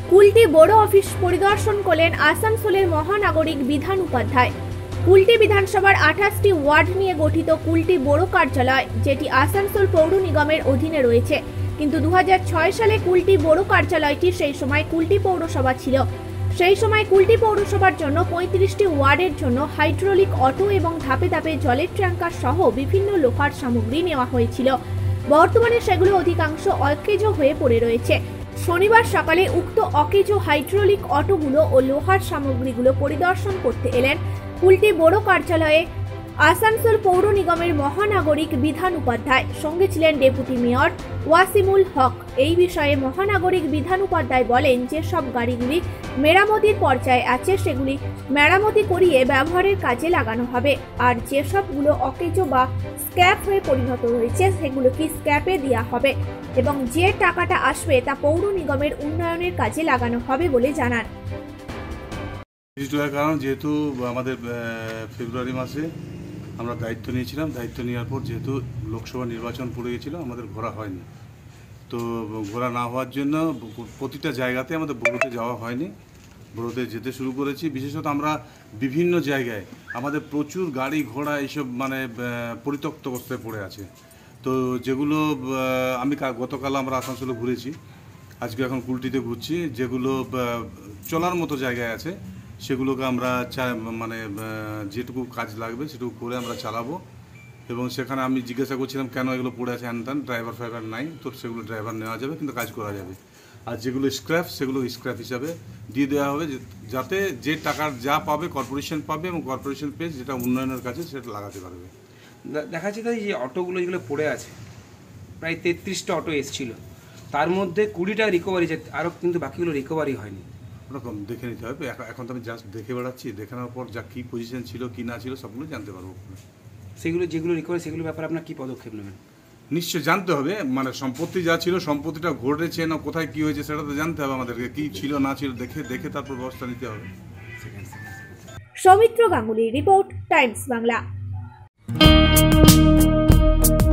কুলটি বড় অফিস পরিদর্শন করলেন আসানসোলের মহানাগরিক বিধান উপাধ্যায়। কুলটি বিধানসভার 28টি ওয়ার্ড নিয়ে গঠিত কুলটি বড় কার্যালয়, যেটি আসানসোল পৌর নিগমের অধীনে রয়েছে, কিন্তু 2006 সালে কুলটি বড় কার্যালয়টি সেই সময় কুলটি পৌরসভা ছিল। সেই সময় কুলটি পৌরসভার জন্য 35টি ওয়ার্ডের জন্য হাইড্রোলিক অটো এবং ধাপে ধাপে জলের ট্যাঙ্কার সহ বিভিন্ন লোহার সামগ্রী নেওয়া হয়েছিল। বর্তমানে সেগুলো অধিকাংশ অকেজো হয়ে পড়ে রয়েছে। শনিবার সকালে উক্ত অকেজো হাইড্রোলিক অটোগুলো ও লোহার সামগ্রীগুলো পরিদর্শন করতে এলেন কুলটি বড় কার্যালয়ে আসানসোল পৌর নিগমের মহানাগরিক বিধান উপাধ্যায়। সঙ্গে ছিলেন ডেপুটি মেয়র ওয়াসিমুল হক। এই বিষয়ে মহানাগরিক বিধান উপাধ্যায় বলেন, যে সব গাড়িগুলি মেরামতির পর্যায়ে আছে সেগুলি মেরামতি করিয়ে ব্যবহারের কাজে লাগানো হবে, আর যে সবগুলো অকেজো বা স্ক্র্যাপ হয়ে পরিণত হয়েছে সেগুলোকে স্ক্র্যাপে দেওয়া হবে এবং যে টাকাটা আসবে তা পৌর নিগমের উন্নয়নের কাজে লাগানো হবে বলে জানান। কারণ যেহেতু আমাদের ফেব্রুয়ারি মাসে আমরা দায়িত্ব নিয়েছিলাম, দায়িত্ব নেওয়ার পর যেহেতু লোকসভা নির্বাচন পড়ে গেছিলো, আমাদের ঘোরা হয়নি। তো ঘোরা না হওয়ার জন্য প্রতিটা জায়গাতে আমাদের বড়োতে যাওয়া হয়নি। বড়োতে যেতে শুরু করেছি। বিশেষত আমরা বিভিন্ন জায়গায় আমাদের প্রচুর গাড়ি ঘোড়া এইসব মানে পরিত্যক্ত অবস্থায় পড়ে আছে। তো যেগুলো আমি গতকাল আমরা আসানসোলে ঘুরেছি, আজকে এখন কুলটিতে ঘুরছি। যেগুলো চলার মতো জায়গায় আছে সেগুলোকে আমরা মানে যেটুকু কাজ লাগবে সেটুকু করে আমরা চালাবো। এবং সেখানে আমি জিজ্ঞাসা করছিলাম কেন এগুলো পড়ে আছে, হ্যান ড্রাইভার ফাইভার নাই, তো সেগুলো ড্রাইভার নেওয়া যাবে, কিন্তু কাজ করা যাবে। আর যেগুলো স্ক্র্যাপ সেগুলো স্ক্র্যাপ হিসাবে দিয়ে দেওয়া হবে, যাতে যে টাকার যা পাবে কর্পোরেশন পাবে এবং কর্পোরেশন পেয়ে যেটা উন্নয়নের কাছে সেটা লাগাতে পারবে। দেখা যাচ্ছে তাই যে অটোগুলো যেগুলো পড়ে আছে, প্রায় 33টা অটো এসেছিল, তার মধ্যে 20টা রিকভারি, আরও কিন্তু বাকিগুলো রিকভারি হয়নি। ওরকম দেখে নিতে হবে। এখন তো আমি জাস্ট দেখে বেড়াচ্ছি, দেখানোর পর যা কী পজিশন ছিল কি না ছিল সবগুলো জানতে পারবো। সেগুলো যেগুলো রিকভারি সেগুলোর ব্যাপারে আপনার কী পদক্ষেপ নেবেন? নিশ্চয় জানতে হবে, মানে সম্পত্তি যা ছিল সম্পত্তিটা ঘটেছে না কোথায় কী হয়েছে সেটা তো জানতে হবে আমাদেরকে, কী ছিল না ছিল দেখে তারপর ব্যবস্থা নিতে হবে। Soumitra Ganguly report, Times Bangla.